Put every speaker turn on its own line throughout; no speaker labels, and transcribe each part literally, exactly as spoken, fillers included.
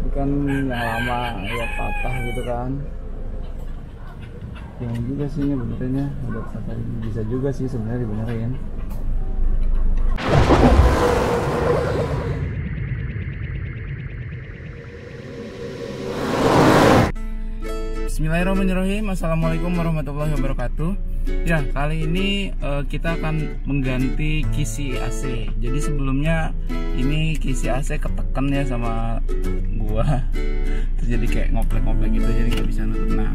kan yang lama ya patah gitu kan. Yang juga sih ini benernya udah patah, bisa juga sih sebenarnya dibenerin. Bismillahirrahmanirrahim. Assalamualaikum warahmatullahi wabarakatuh. Ya, kali ini uh, kita akan mengganti kisi A C. Jadi sebelumnya ini kisi A C ketekan ya sama gua. Terus jadi kayak ngoplek-ngoplek gitu, jadi nggak bisa nutup. Nah,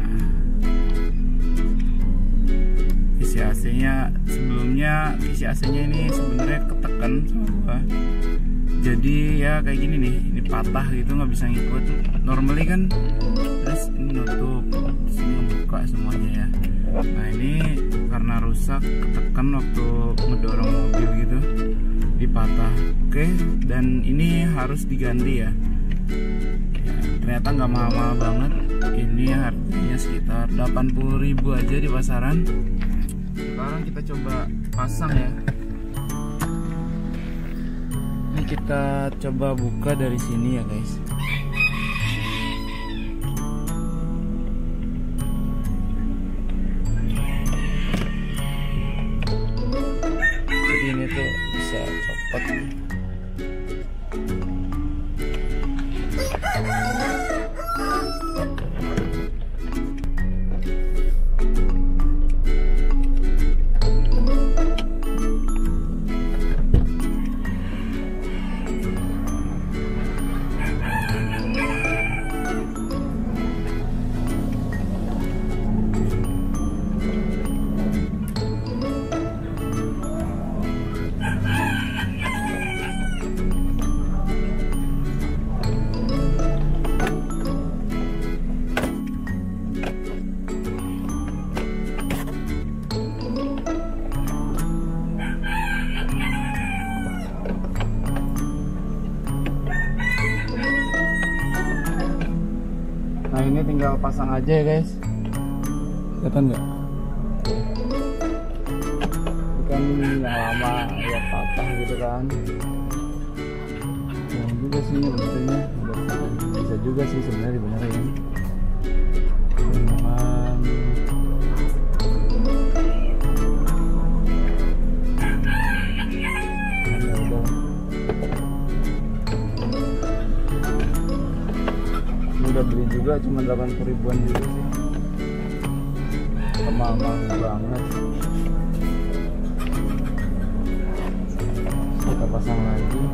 kisi A C-nya sebelumnya kisi A C-nya ini sebenarnya ketekan sama gua. Jadi ya kayak gini nih, ini patah gitu, nggak bisa ngikut. Normally kan terus ini nutup, sini ngebuka semuanya ya. Nah ini karena rusak, ketekan waktu ngedorong mobil gitu, dipatah. Oke, dan ini harus diganti ya. Ya ternyata nggak mahal-mahal banget. Ini harganya sekitar delapan puluh ribu aja di pasaran. Sekarang kita coba pasang ya. Ini kita coba buka dari sini ya guys. Jadi ini tuh bisa copot. Nah ini tinggal pasang aja ya guys. Kelihatan nggak? Ini kan yang lama ya patah gitu kan. Yang juga sih ini benernya udah patah, bisa juga sih sebenarnya dibenerin. Cuman udah beli juga cuma delapan puluh ribuan juga sih, mahal-mahal banget. Kita pasang lagi.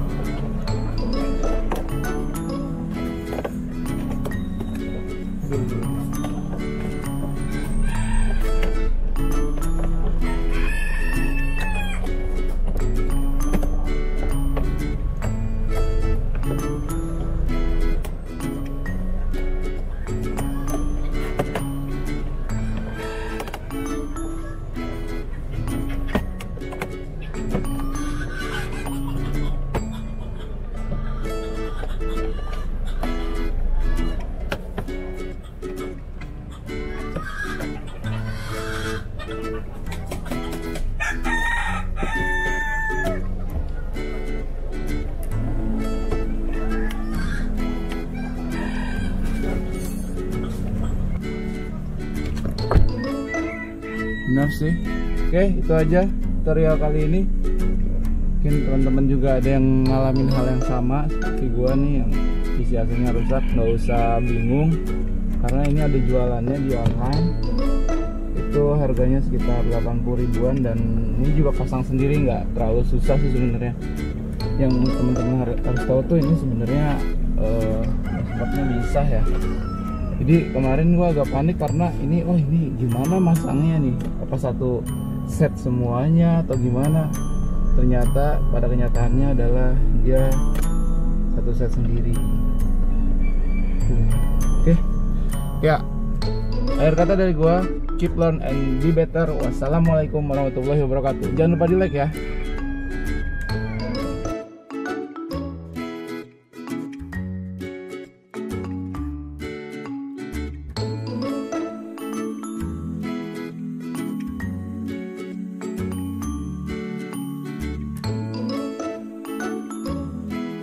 Benar sih. Oke, itu aja tutorial kali ini. Mungkin teman-teman juga ada yang ngalamin hal yang sama seperti gua nih, yang kisi A C-nya rusak. Nggak usah bingung, karena ini ada jualannya di online. Itu harganya sekitar delapan puluh ribuan, dan ini juga pasang sendiri, nggak terlalu susah sih sebenarnya. Yang teman-teman harus tahu tuh ini sebenarnya uh, sebabnya bisa ya. Jadi kemarin gua agak panik karena ini, oh ini gimana masangnya nih, apa satu set semuanya atau gimana. Ternyata pada kenyataannya adalah dia satu set sendiri. Oke, ya akhir kata dari gua, keep learn and be better. Wassalamualaikum warahmatullahi wabarakatuh. Jangan lupa di like ya.